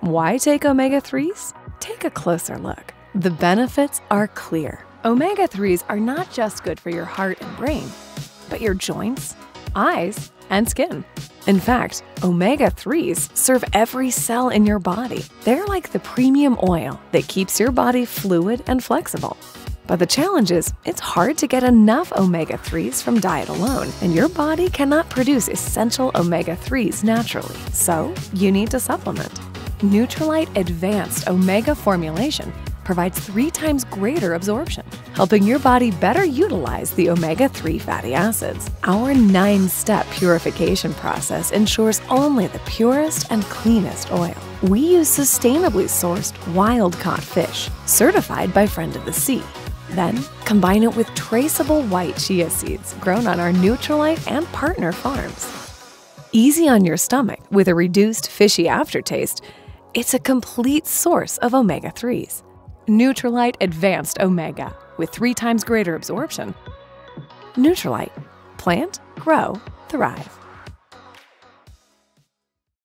Why take omega-3s? Take a closer look. The benefits are clear. Omega-3s are not just good for your heart and brain, but your joints, eyes, and skin. In fact, omega-3s serve every cell in your body. They're like the premium oil that keeps your body fluid and flexible. But the challenge is, it's hard to get enough omega-3s from diet alone, and your body cannot produce essential omega-3s naturally. So, you need to supplement. Nutrilite Advanced Omega formulation provides 3 times greater absorption, helping your body better utilize the omega-3 fatty acids. Our 9-step purification process ensures only the purest and cleanest oil. We use sustainably sourced wild-caught fish, certified by Friend of the Sea. Then, combine it with traceable white chia seeds grown on our Nutrilite and partner farms. Easy on your stomach with a reduced fishy aftertaste, it's a complete source of omega-3s. Nutrilite Advanced Omega with 3 times greater absorption. Nutrilite. Plant, grow, thrive.